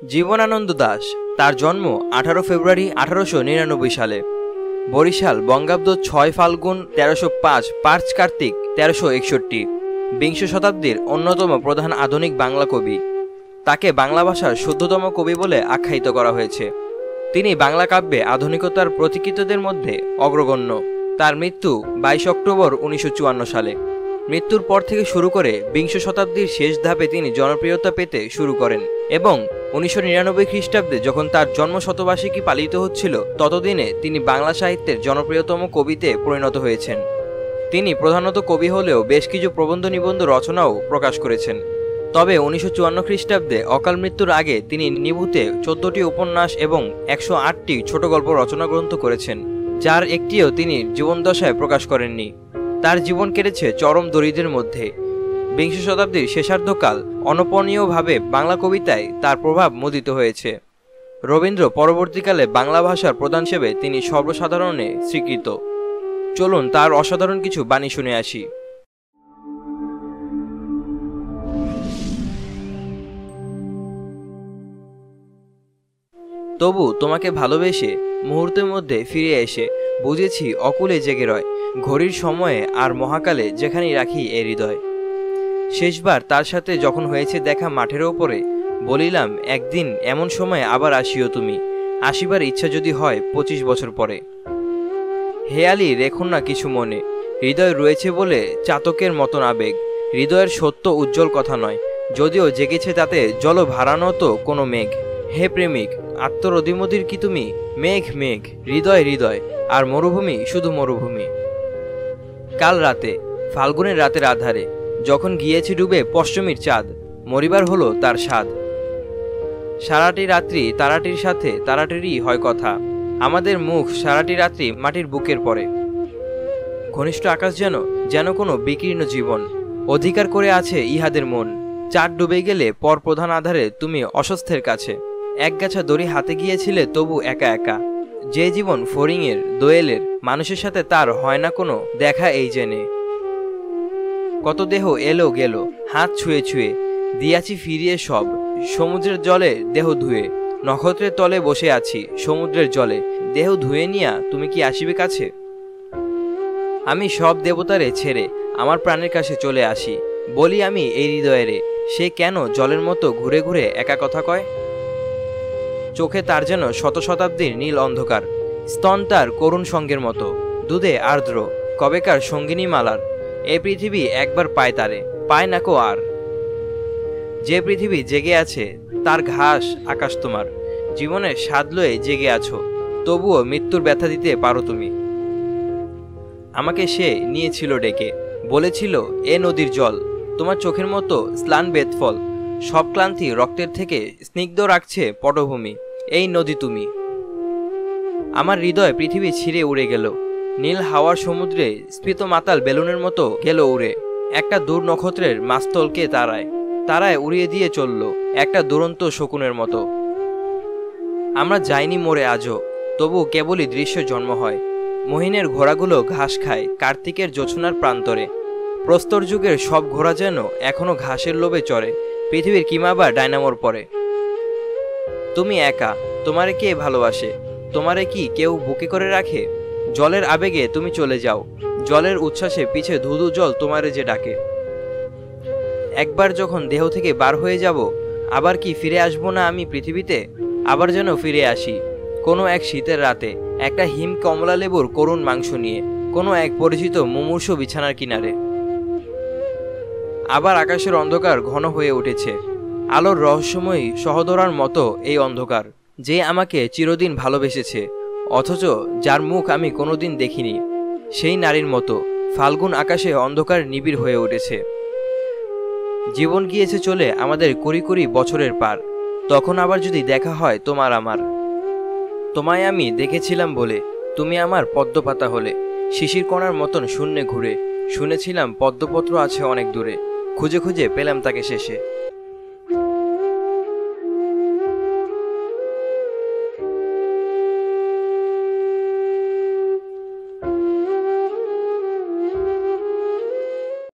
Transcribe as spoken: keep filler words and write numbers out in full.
জীবনানন্দ দাশ। তার জন্ম আঠারো ফেব্রুয়ারি আঠারোশো নিরানব্বই সালে, বরিশাল, বঙ্গাব্দ ছয় ফাল্গুন তেরোশো পাঁচ পাঁচ কার্তিক তেরোশো একষট্টি। বিংশ শতাব্দীর অন্যতম প্রধান আধুনিক বাংলা কবি। তাকে বাংলা ভাষার শুদ্ধতম কবি বলে আখ্যায়িত করা হয়েছে। তিনি বাংলা কাব্যে আধুনিকতার প্রতীকীতদের মধ্যে অগ্রগণ্য। তার মৃত্যু বাইশ অক্টোবর উনিশশো চুয়ান্ন সালে। মৃত্যুর পর থেকে শুরু করে বিংশ শতাব্দীর শেষ ধাপে তিনি জনপ্রিয়তা পেতে শুরু করেন এবং উনিশশো নিরানব্বই খ্রিস্টাব্দে যখন তার জন্ম শতবার্ষিকী পালিত হচ্ছিল, ততদিনে তিনি বাংলা সাহিত্যের জনপ্রিয়তম কবিতে পরিণত হয়েছেন। তিনি প্রধানত কবি হলেও বেশ কিছু প্রবন্ধ নিবন্ধ রচনাও প্রকাশ করেছেন। তবে উনিশশো চুয়ান্ন খ্রিস্টাব্দে অকাল মৃত্যুর আগে তিনি নিভৃতে চোদ্দটি উপন্যাস এবং একশো আটটি ছোট গল্প রচনা গ্রন্থ করেছেন, যার একটিও তিনি জীবনদশায় প্রকাশ করেননি। তার জীবন কেটেছে চরম দরিদ্রের মধ্যে। বিংশ শতাব্দীর শেষার্ধকাল অনপনীয়ভাবে বাংলা কবিতায় তার প্রভাব মুদিত হয়েছে। রবীন্দ্র পরবর্তীকালে বাংলা ভাষার প্রধান হিসেবে তিনি সর্বসাধারণে স্বীকৃত। চলুন তার অসাধারণ কিছু বাণী শুনে আসি। তবু তোমাকে ভালোবেসে মুহূর্তের মধ্যে ফিরে এসে বুঝেছি অকুলে জেগে রয়, ঘড়ির সময়ে আর মহাকালে যেখানেই রাখি এ হৃদয়। শেষবার তার সাথে যখন হয়েছে দেখা মাঠের ওপরে, বলিলাম একদিন এমন সময় আবার আসিও তুমি, আসিবার ইচ্ছা যদি হয় পঁচিশ বছর পরে। হেয়ালি রেখুন না কিছু মনে, হৃদয় রয়েছে বলে চাতকের মতন আবেগ। হৃদয়ের সত্য উজ্জ্বল কথা নয়, যদিও জেগেছে তাতে জল ভারানো তো কোনো মেঘ। হে প্রেমিক, আত্মরদিমদির কি তুমি? মেঘ মেঘ, হৃদয় হৃদয়, আর মরুভূমি শুধু মরুভূমি। কাল রাতে, ফাল্গুনের রাতের আধারে, যখন গিয়েছে ডুবে পশ্চিমীর চাঁদ, মরিবার হলো তার স্বাদ। সারাটি রাত্রি তারাটির সাথে তারাটিরই হয় কথা, আমাদের মুখ সারাটি রাত্রি মাটির বুকের পরে। ঘনিষ্ঠ আকাশ যেন যেন কোনো বিকীর্ণ জীবন, অধিকার করে আছে ইহাদের মন। চাঁদ ডুবে গেলে পর প্রধান আধারে তুমি অস্বস্থের কাছে, একগাছা দড়ি হাতে গিয়েছিলে তবু একা একা। যে জীবন ফড়িংয়ের দোয়েলের, মানুষের সাথে তার হয় না কোনো দেখা এই জেনে। কত দেহ এলো গেল হাত ছুঁয়ে ছুঁয়ে, দিয়াছি ফিরিয়ে সব সমুদ্রের জলে দেহ ধুয়ে। নক্ষত্রের তলে বসে আছি সমুদ্রের জলে, দেহ ধুয়ে নিয়া তুমি কি আসিবে কাছে? আমি সব দেবতারে ছেড়ে আমার প্রাণের কাছে চলে আসি, বলি আমি এই হৃদয়েরে, সে কেন জলের মতো ঘুরে ঘুরে একা কথা কয়? চোখে তার যেন শত শতাব্দীর নীল অন্ধকার, স্তন তার করুণ সঙ্গের মতো, দুধে আর্দ্র কবেকার সঙ্গিনী মালার। এ পৃথিবী একবার পায় তারে, পায় না কো আর। যে পৃথিবী জেগে আছে তার ঘাস আকাশ তোমার, জীবনের স্বাদ লয়ে জেগে আছো, তবুও মৃত্যুর ব্যথা দিতে পারো তুমি। আমাকে সে নিয়েছিল ডেকে, বলেছিল এ নদীর জল তোমার চোখের মতো স্লান বেদফল, সব ক্লান্তি রক্তের থেকে স্নিগ্ধ রাখছে পটভূমি, এই নদী তুমি। আমার হৃদয় পৃথিবী ছিঁড়ে উড়ে গেল, নীল হাওয়ার সমুদ্রে স্ফীত মাতাল বেলুনের মতো গেল উড়ে। একটা দূর নক্ষত্রের মাস্তলকে তারায় তারায় উড়িয়ে দিয়ে চলল একটা দুরন্ত শকুনের মতো। আমরা যাইনি মরে আজও, তবু কেবলই দৃশ্য জন্ম হয়। মহিনের ঘোড়াগুলো ঘাস খায় কার্তিকের জোছনার প্রান্তরে, প্রস্তর যুগের সব ঘোড়া যেন এখনো ঘাসের লোভে চড়ে, পৃথিবীর কিমাবা ডায়নামোর পরে। তুমি একা, তোমারে কে ভালোবাসে? তোমারে কি কেউ বুকে করে রাখে? জলের আবেগে তুমি চলে যাও, জলের উচ্ছ্বাসে পিছে ধুধু জল তোমারে যে ডাকে। একবার যখন দেহ থেকে বার হয়ে যাব, আবার কি ফিরে আসবো না আমি পৃথিবীতে? আবার যেন ফিরে আসি কোনো এক শীতের রাতে, একটা হিম কমলা লেবুর করুণ মাংস নিয়ে, কোনো এক পরিচিত মুমূর্ষ বিছানার কিনারে। আবার আকাশের অন্ধকার ঘন হয়ে উঠেছে, আলোর রহস্যময়ী সহদরার মতো এই অন্ধকার, যে আমাকে চিরদিন ভালোবেসেছে অথচ যার মুখ আমি কোনোদিন দেখিনি, সেই নারীর মতো ফাল্গুন আকাশে অন্ধকার নিবিড় হয়ে উঠেছে। জীবন গিয়েছে চলে আমাদের কুড়ি কুড়ি বছরের পার, তখন আবার যদি দেখা হয় তোমার আমার। তোমায় আমি দেখেছিলাম বলে তুমি আমার পদ্মপাতা হলে, শিশির কণার মতন শূন্যে ঘুরে, শুনেছিলাম পদ্মপত্র আছে অনেক দূরে, খুঁজে খুঁজে পেলাম তাকে শেষে।